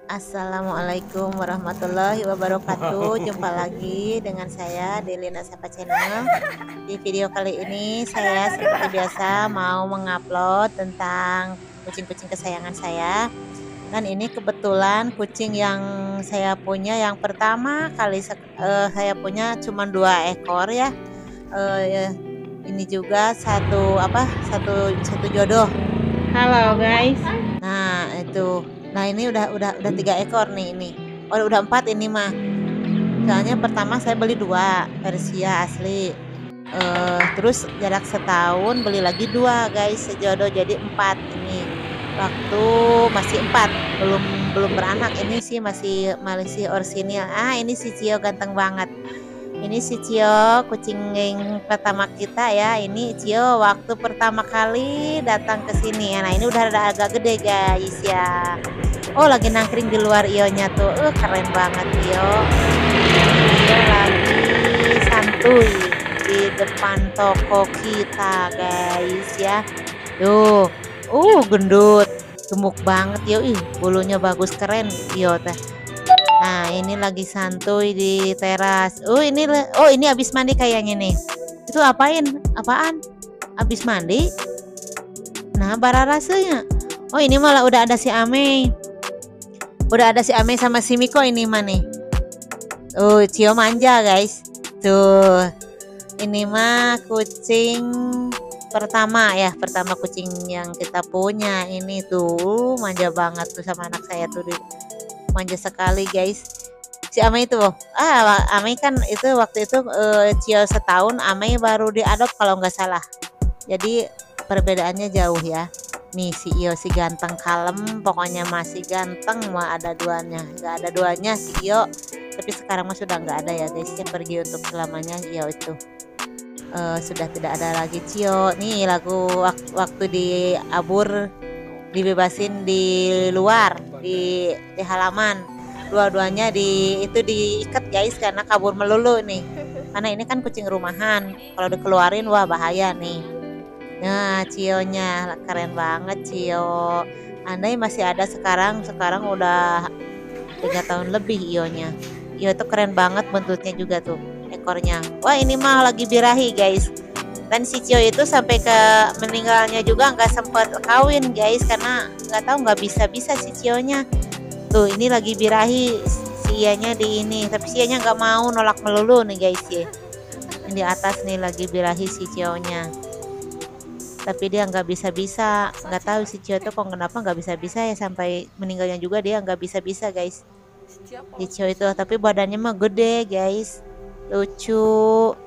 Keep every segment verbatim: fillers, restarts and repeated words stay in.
Assalamualaikum warahmatullahi wabarakatuh. Jumpa lagi dengan saya Delina Sapa Channel. Di video kali ini saya seperti biasa mau mengupload tentang kucing-kucing kesayangan saya. Dan ini kebetulan kucing yang saya punya yang pertama kali uh, saya punya cuma dua ekor ya. Uh, ini juga satu apa satu satu jodoh. Halo guys. Nah itu. Nah ini udah udah udah tiga ekor nih ini. Oh udah empat ini mah. Soalnya pertama saya beli dua Persia asli. Uh, terus jarak setahun beli lagi dua guys sejodoh jadi empat ini. Waktu masih empat belum belum beranak ini sih masih masih orsinil. Ah ini si Cio ganteng banget. Ini si Cio kucing yang pertama kita ya. Ini Cio waktu pertama kali datang ke sini. Nah ini udah ada agak gede guys ya. Oh lagi nangkring di luar ionya tuh. Uh, keren banget Io. Dia lagi santuy di depan toko kita guys ya. Tuh. Uh gendut. Gemuk banget Io. Ih bulunya bagus keren Io teh. Nah ini lagi santuy di teras. Oh ini oh ini habis mandi kayaknya nih. Itu apain? Apaan? Habis mandi? Nah bara rasanya. Oh ini malah udah ada si Ame. Udah ada si Ame sama si Miko ini mah nih. Oh Cio manja guys. Tuh. Ini mah kucing pertama ya, pertama kucing yang kita punya. Ini tuh manja banget tuh sama anak saya tuh di manja sekali guys si Ame itu. Ah Ame kan itu waktu itu uh, Cio setahun, Ame baru diadop kalau nggak salah, jadi perbedaannya jauh ya. Nih si Io si ganteng kalem, pokoknya masih ganteng, mah ada duanya nggak ada duanya si Io, tapi sekarang mah sudah nggak ada ya guys ya, pergi untuk selamanya Io itu. Uh, sudah tidak ada lagi Cio. Nih lagu waktu, waktu di abur dibebasin di luar di, di halaman, dua-duanya di itu diikat guys karena kabur melulu nih, karena ini kan kucing rumahan, kalau dikeluarin wah bahaya nih. Nah Cio-nya keren banget Cio, andai masih ada sekarang sekarang udah tiga tahun lebih Io-nya. Io tuh keren banget bentuknya juga tuh ekornya. Wah ini mah lagi birahi guys. Dan si Cio itu sampai ke meninggalnya juga nggak sempat kawin guys, karena nggak tahu nggak bisa-bisa si Cio-nya. Tuh ini lagi birahi si Ianya di ini, tapi si Ianya nggak mau, nolak melulu nih guys ya. Ini di atas nih lagi birahi si Cio-nya. Tapi dia nggak bisa-bisa, nggak tahu si Cio itu kok kenapa nggak bisa-bisa ya, sampai meninggalnya juga dia nggak bisa-bisa guys. Si Cio itu tapi badannya mah gede guys, lucu,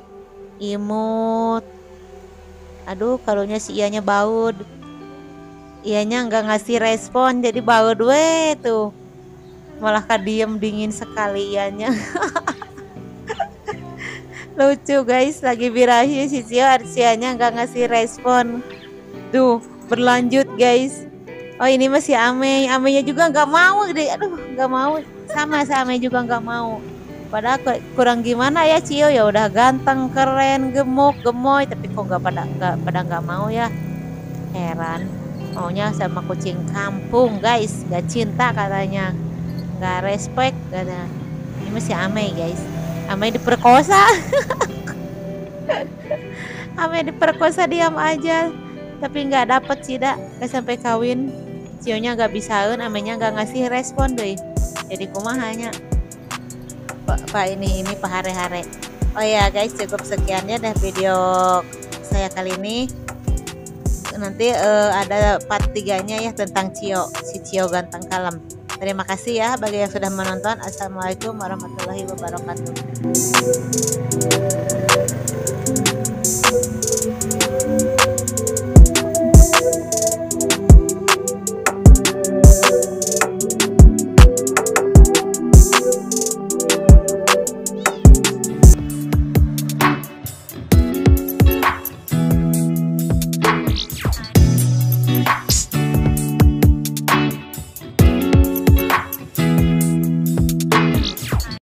imut. Aduh kalunya si Ianya baud, Ianya nggak ngasih respon jadi baud we tuh, malah kadiem dingin sekali Ianya. Lucu guys, lagi birahi si Cio, si Ianya nggak ngasih respon tuh, berlanjut guys. Oh ini masih Ame, Amenya juga nggak mau deh, aduh nggak mau, sama si Ame juga nggak mau. Padahal kurang gimana ya Cio, ya udah ganteng, keren, gemuk, gemoy, tapi kok nggak pada nggak pada nggak mau ya. Heran, maunya sama kucing kampung guys, nggak cinta katanya, nggak respect katanya. Ini masih Ame guys, Ame diperkosa. Ame diperkosa diam aja, tapi nggak dapet sih dak, nggak sampai kawin. Cio-nya nggak bisain, Amenya nggak ngasih respon deh. Jadi kumahanya. Pak ini ini Pak Hare-Hare. Oh ya guys, cukup sekiannya dah video saya kali ini. Nanti uh, ada part tiganya ya tentang Cio, si Cio ganteng kalem. Terima kasih ya bagi yang sudah menonton. Assalamualaikum warahmatullahi wabarakatuh.